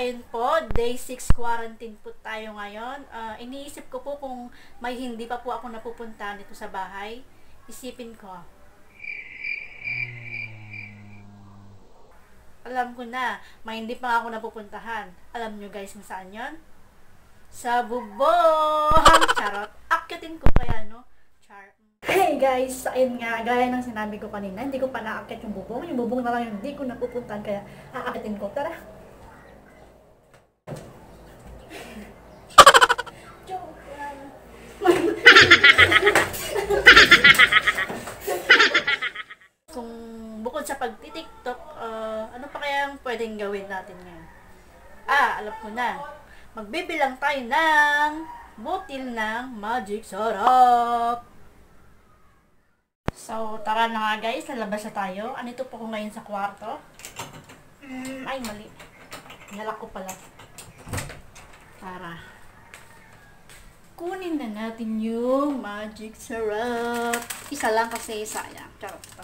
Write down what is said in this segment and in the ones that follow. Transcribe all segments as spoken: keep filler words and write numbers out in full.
ayun po, day six quarantine po tayo ngayon. Uh, iniisip ko po kung may hindi pa po ako napupuntahan dito sa bahay. Isipin ko. Alam ko na, may hindi pa ako napupuntahan. Alam nyo guys kung saan yun? Sa bubong! Charot. Akyatin ko kaya, no? Char. Hey guys, ayun nga, gaya ng sinabi ko kanina, hindi ko pa naakyat yung bubong. Yung bubong na lang yung hindi ko napupuntahan, kaya aakyatin ko. Tara! Kung bukod sa pagti-TikTok, uh, ano pa kayang pwedeng gawin natin ngayon? Ah, alam ko na. Magbibilang tayo ng butil ng Magic Sarap. So, tara na nga guys, lalabas na tayo. Anito po ko ngayon sa kwarto. Mm, ay, mali. Nalak ko pala. Tara. Kunin na natin yung Magic Sarap. Isa lang kasi sayang. Charot pa.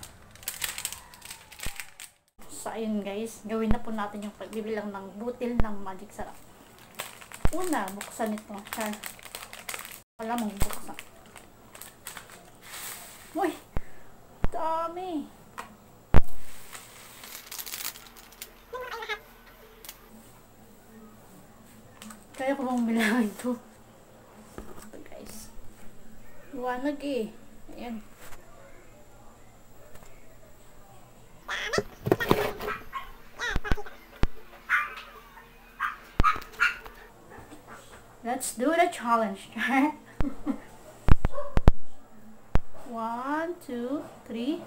So, ayun guys. Gawin na po natin yung pagbibilang ng butil ng Magic Sarap. Una, buksan ito. Char. Wala mong buksan. Uy! Dami! Kaya ko bang bilangin ito? Ito guys. Iwanag eh. Ayan. Let's do the challenge. One, two, three.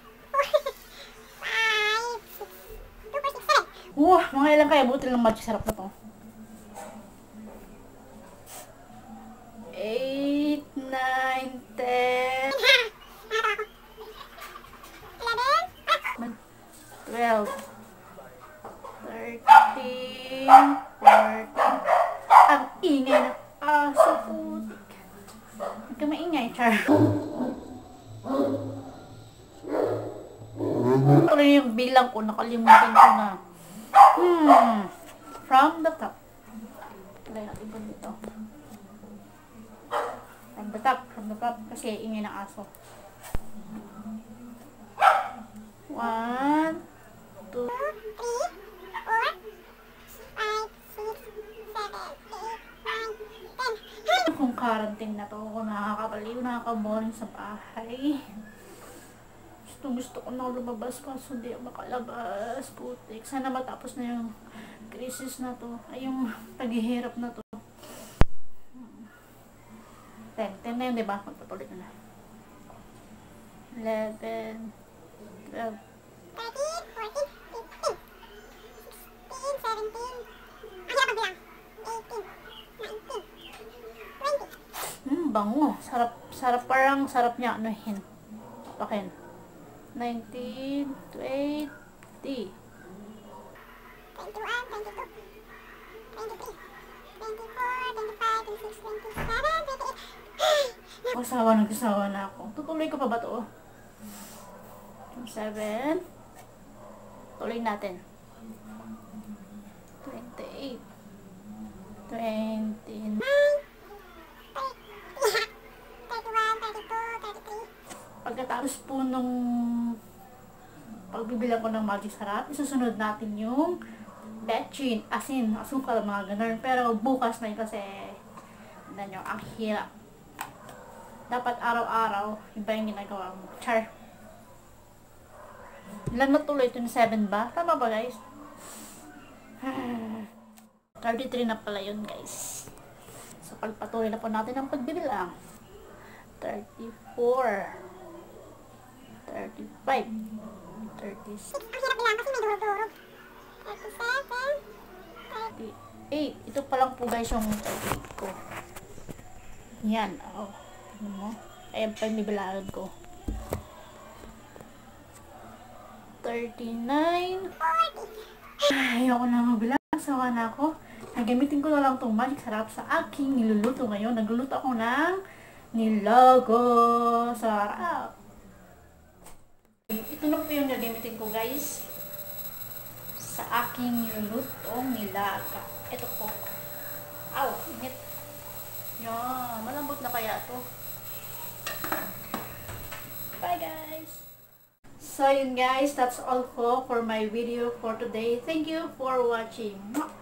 Wah, mga ilang kaya butil ng Magic Sarap na to. Eight, nine, ten, twelve, thirteen, fourteen. Ang ingay ng aso, putik. Huwag ka maingay, Char. Ito yung bilang ko, nakalimutan ko na. Hmm. From the top. Kaya natin po dito. From the top, from the top. Kasi ingay ng aso. One, two, three, four, five, six, seven, eight, nine, ten. Kung quarantine na to, kung nakakabaliw, nakakaboring sa bahay. Gusto, gusto ko na lumabas kaso hindi ako makalabas. Putik. Sana matapos na yung crisis na to. Ay, yung paghihirap na to. ten. ten na yun, diba? Magpatuloy na na. eleven, twelve, thirteen, fourteen, fifteen, sixteen, seventeen, ang hirap magbilang. eighteen, nineteen, twenty. Hmm, bango. Sarap, sarap parang sarap niya. Anuhin. Pakin. nineteen, twenty. twenty-one, twenty-two, twenty-three, twenty-four, twenty-five, twenty-six, twenty-seven, twenty-eight. Kasawa, nagkasawa na ako. Tutuloy ko pa ba ito? twenty-seven. Tuloy natin. twenty-eight. twenty-nine. thirty-one, thirty-two, thirty-three. Pagkatapos po nung pagbibilang ko ng Magic Sarap, isusunod natin yung betchin, asin, asukal, mga ganun. Pero bukas na yun kasi ano nyo, ang hirap. Dapat araw-araw, iba yung ginagawa mo. Char. Ilan na tuloy? twenty-seven ba? Tama ba guys? thirty-three na pala yun guys. So pagpatuloy na po natin ang pagbibilang. thirty-four. thirty-five. thirty-six. Ang hirap bilang kasi may durog-durog. thirty-seven. thirty-eight. Ito pa lang po guys yung thirty-eight ko. Yan. Oh. Ano mo? Ayan pa yung bibilangan ko. thirty-nine. forty. Ayoko na mabilang. Sawa na ako. Nagamitin ko na lang itong Magic Sarap sa aking niluluto ngayon. Nagluluto ako ng nilago sarap. Ito na po yung nagamitin ko guys. sa aking lutong nilaga. Ito po. Aw, init. Yan, malambot na kaya to. Bye guys! So yun guys, that's all po for my video for today. Thank you for watching.